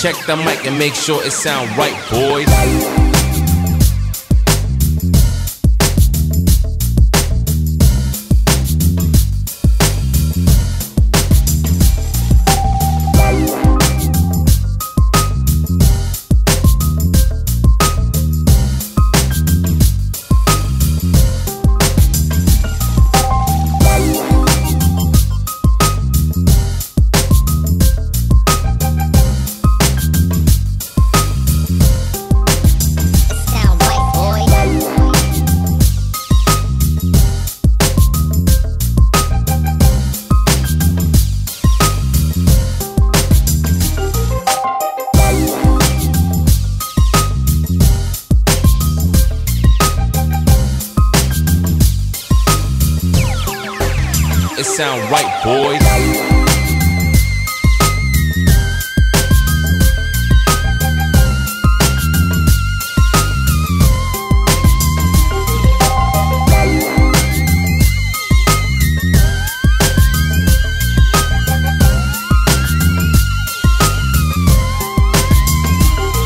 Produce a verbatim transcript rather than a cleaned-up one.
Check the mic and make sure it sound right, boys. It sound right, boys.